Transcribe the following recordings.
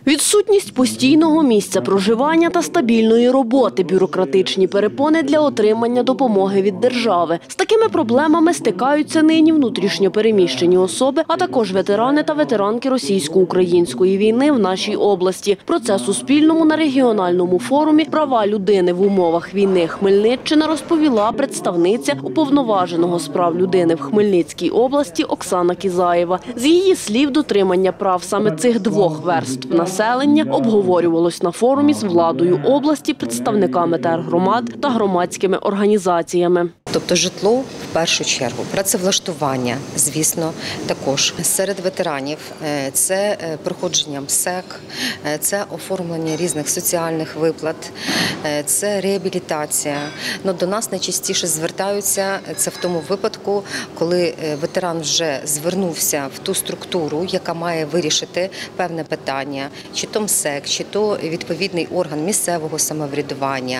Відсутність постійного місця проживання та стабільної роботи – бюрократичні перепони для отримання допомоги від держави. З такими проблемами стикаються нині внутрішньо переміщені особи, а також ветерани та ветеранки російсько-української війни в нашій області. Про це Суспільному на регіональному форумі «Права людини в умовах війни. Хмельниччина» розповіла представниця Уповноваженого з прав людини в Хмельницькій області Оксана Кізаєва. З її слів, дотримання прав саме цих двох верств населення обговорювалось на форумі з владою області, представниками тергромад та громадськими організаціями. Тобто житло в першу чергу, працевлаштування, звісно, також. Серед ветеранів це проходження МСЕК, це оформлення різних соціальних виплат, це реабілітація. До нас найчастіше звертаються це в тому випадку, коли ветеран вже звернувся в ту структуру, яка має вирішити певне питання, чи то МСЕК, чи то відповідний орган місцевого самоврядування,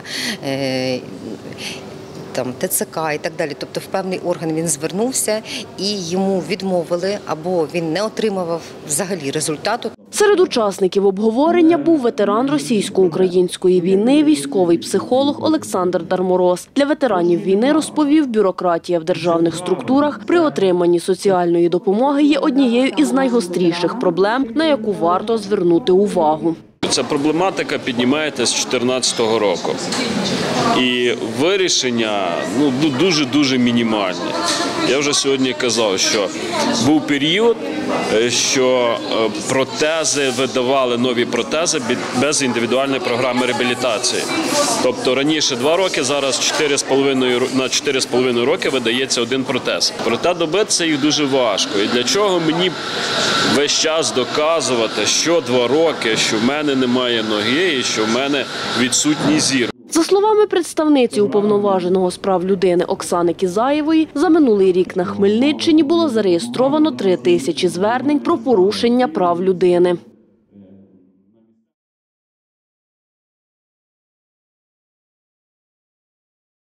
ТЦК і так далі. Тобто в певний орган він звернувся і йому відмовили або він не отримав взагалі результату. Серед учасників обговорення був ветеран російсько-української війни, військовий психолог Олександр Дармороз. Для ветеранів війни, розповів, бюрократія в державних структурах при отриманні соціальної допомоги є однією із найгостріших проблем, на яку варто звернути увагу. Ця проблематика піднімається з 2014 року. І вирішення дуже мінімальні. Я вже сьогодні казав, що був період, що протези видавали, нові протези без індивідуальної програми реабілітації. Тобто раніше 2 роки, зараз на 4,5 роки видається один протез. Проте добитися їх дуже важко. І для чого мені весь час доказувати, що 2 роки, що в мене немає ноги і що в мене відсутній зір. За словами представниці Уповноваженого з прав людини Оксани Кізаєвої, за минулий рік на Хмельниччині було зареєстровано 3000 звернень про порушення прав людини.